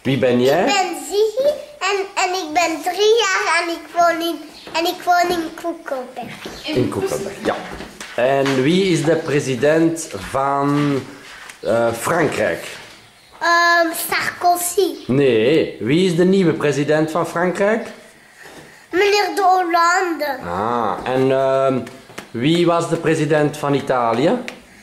Wie ben jij? Ik ben Ziggy en ik ben 3 jaar en ik woon in Koekelberg. In Koekelberg, ja. En wie is de president van Frankrijk? Sarkozy. Nee, wie is de nieuwe president van Frankrijk? Meneer de Hollande. Ah, en wie was de president van Italië?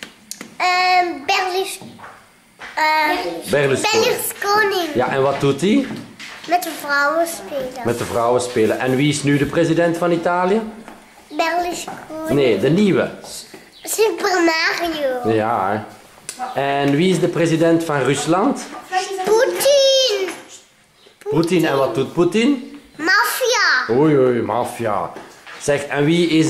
Berlusconi. Ja, en wat doet hij? Met de vrouwen spelen. Met de vrouwen spelen. En wie is nu de president van Italië? Berlusconi. Nee, de nieuwe. Super Mario. Ja, hè. En wie is de president van Rusland? Poetin. Poetin. En wat doet Poetin? Maffia. Oei, maffia. Zeg, en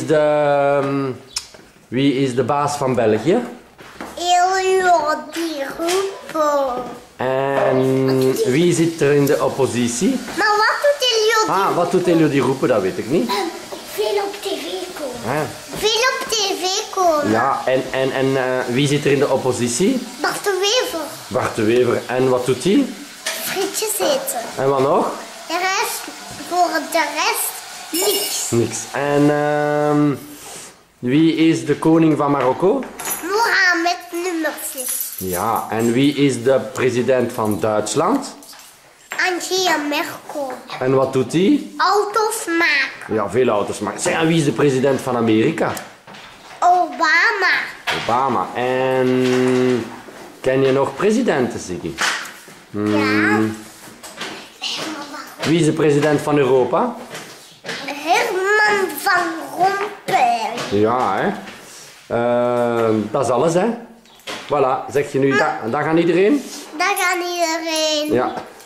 wie is de baas van België? Elio Di Rupo. En wie zit er in de oppositie? Maar wat doet Elio Di Ah, wat doet Elio Di Rupo? Dat weet ik niet. Veel op tv komen. Ah, Veel op tv komen. ja, en wie zit er in de oppositie? Bart de Wever. Bart de Wever. En wat doet hij? Frietjes eten. En wat nog? Voor de rest niks. Niks. En wie is de koning van Marokko? Mohammed nummer 6. Ja, en wie is de president van Duitsland? Angela Merkel. En wat doet hij? Auto's maken. Ja, veel auto's maken. Zeg, en wie is de president van Amerika? Obama. Obama. En ken je nog presidenten, Ziggy? Ja. Wie is de president van Europa? Herman van Rompuy. Ja, hè. Dat is alles, hè. Voilà, zeg je nu dag aan iedereen? Dag aan iedereen. Ja.